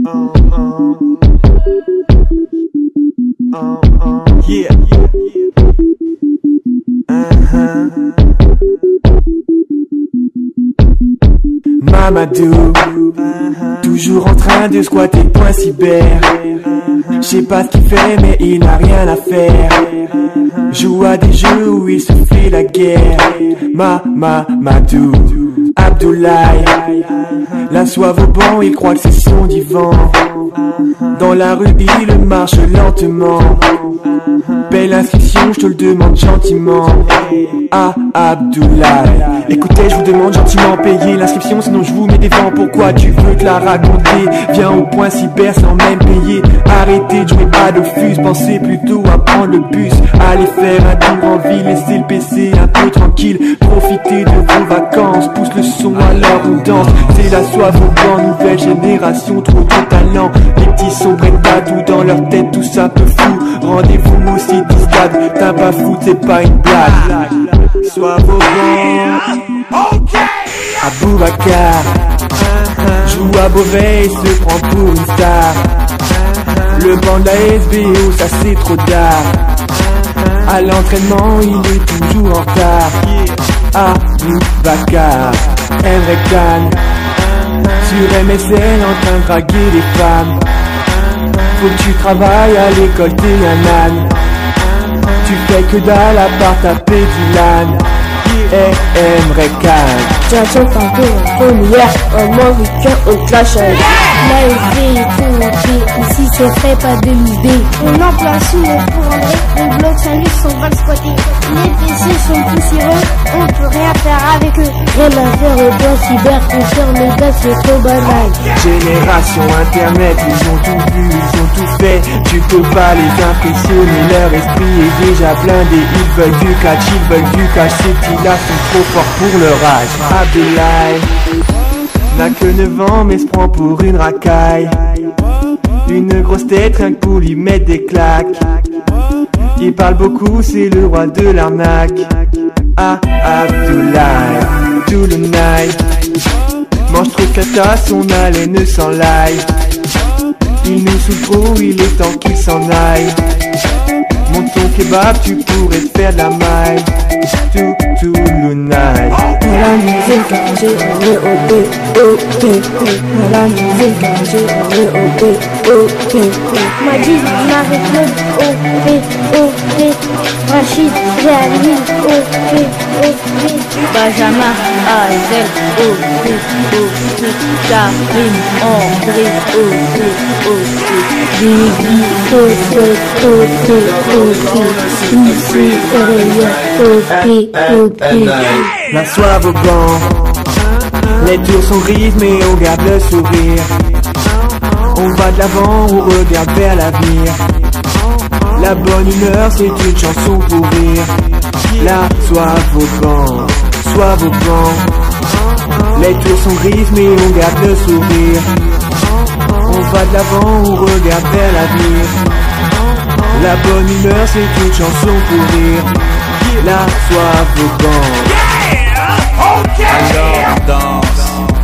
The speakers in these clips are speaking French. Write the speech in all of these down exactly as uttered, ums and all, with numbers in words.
Yeah. Uh-huh. Mamadou, uh-huh. Toujours en train de squatter le point cyber. Uh-huh. J'sais pas ce qu'il fait mais il n'a rien à faire. Uh-huh. Joue à des jeux où il se fait la guerre. Ma, ma, Madou, Abdoulaye. La soif au banc, il croit que c'est son divan. Dans la rue, il marche lentement. Paye l'inscription, je te le demande gentiment. Ah, Abdoulaye. Écoutez, je vous demande gentiment payer l'inscription, sinon je vous mets des vents. Pourquoi tu veux te la raconter? Viens au point cyber sans même payer. Arrêtez de jouer à Dofus, pensez plutôt à prendre le bus. Allez faire un tour en ville, laissez le P C un peu tranquille. Profitez de vos vacances, pousse le son alors on danse. C'est la soif au banc, nouvelle génération, trop de talent. Les petits sont prêts à tout dans leur tête, tout ça peu fou. Rendez-vous au City Stade, t'as pas foot, c'est pas une blague. Soif au banc, Aboubacar joue à Beauvais et se prend pour une star. Le banc de la S B O, ça c'est trop tard. À l'entraînement, il est toujours en retard. Aboubacar, Emre Can sur M S N en train de draguer les femmes. Faut que tu travailles à l'école, t'es un âne. Tu fais que dalle à part taper du LAN. Eh, Emre Can. J'attends tantôt un hier, un mois week-end, on clash avec la S B est tout noté, ici c'est fait pas de l'idée. On en place où on pour André, le bloc Saint-Luc sont mal squattés. Les P C sont poussiéreux, on peut rien faire avec eux. Rien à faire au plan cyber, confirme les gars, c'est trop banal. Génération internet, ils ont tout vu, ils ont tout fait. Tu peux pas les impressionner, leur esprit est déjà blindé. Ils veulent du catch, ils veulent du cash, ces petits-là sont trop forts pour leur âge. Abdoulaye n'a que neuf ans mais se prend pour une racaille. Une grosse tête rien que pour lui mettre des claques. Il parle beaucoup, c'est le roi de l'arnaque. Ah, Abdoulaye, tout le night. Mange trop de cata, son haleine s'en laille. Il nous saoule trop, il est temps qu'il s'en aille. Monte ton kebab, tu pourrais te faire de la maille. Tout, tout le night. La musique a G R O P O P La musique a G R O P O P M'a dit Marie-Claude O P O P Rachid Réalise O P O P Benjamin Azel O P O P Karine André O P O P Bibi O P O P O P Lucie Aurélien O P O P. La soif au banc, les tours sont grises mais on garde le sourire. On va de l'avant, on regarde vers l'avenir. La bonne humeur c'est une chanson pour rire. La soif au banc, soif au banc. Les tours sont grises mais on garde le sourire. On va de l'avant, on regarde vers l'avenir. La bonne humeur c'est une chanson pour rire. La soif au banc. Alors on danse,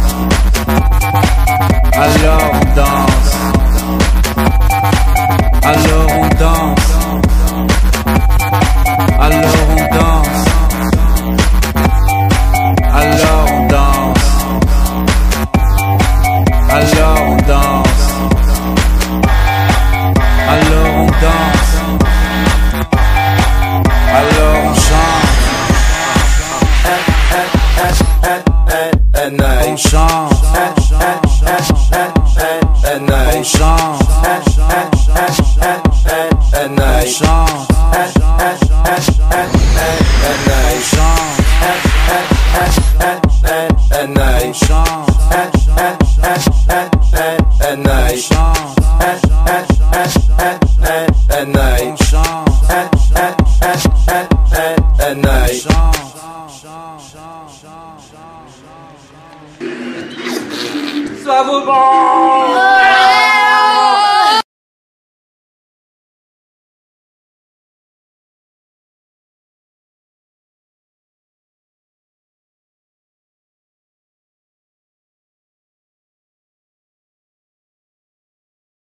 alors on danse, alors on danse, alors on danse, alors on danse, alors on danse, alors on danse, alors on chante. On chante, on chante, on chante, Soif au banc.